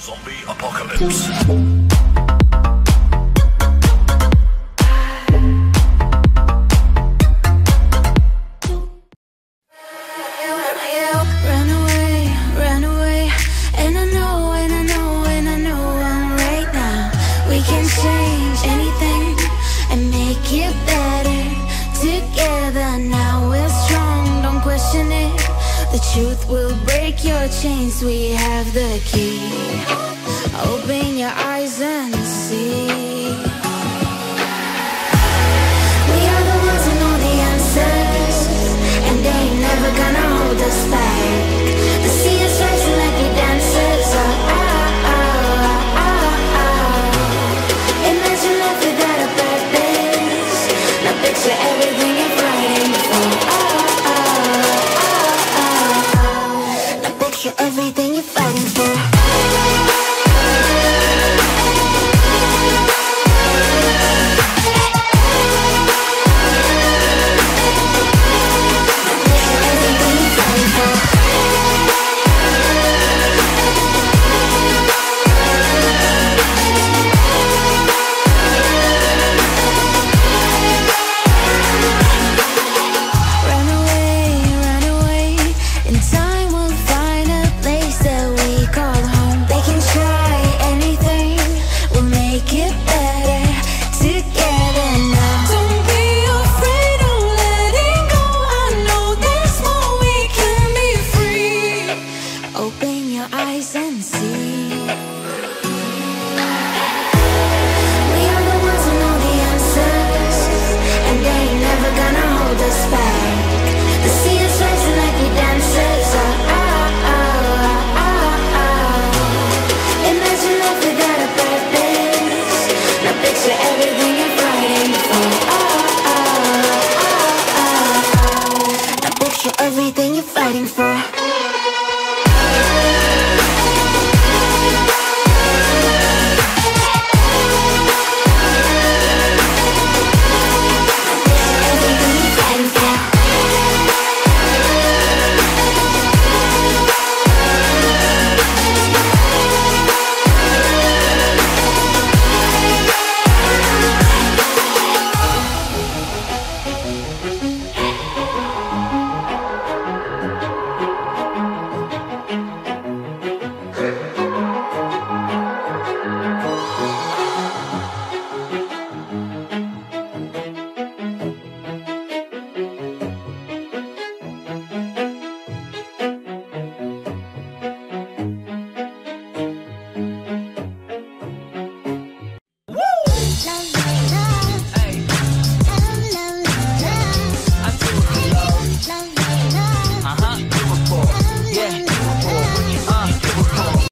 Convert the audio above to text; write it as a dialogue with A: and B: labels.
A: Zombie apocalypse.
B: Run away, and I know I'm right now. We can change anything and make it better together. Now we're strong, don't question it. The truth will break your chains. We have the key. Open your eyes and see. We are the ones who know the answers, and they ain't never gonna hold us back. The sea is rising like we dancers. Imagine life without a purpose. Now picture everything you're fighting for. Now picture everything you're fighting for. Open your eyes and see. We are the ones who know the answers, and they ain't never gonna hold us back. The sea is rising like we dancers. Imagine life without a purpose. Now picture everything you're fighting for. Now picture everything you're fighting for.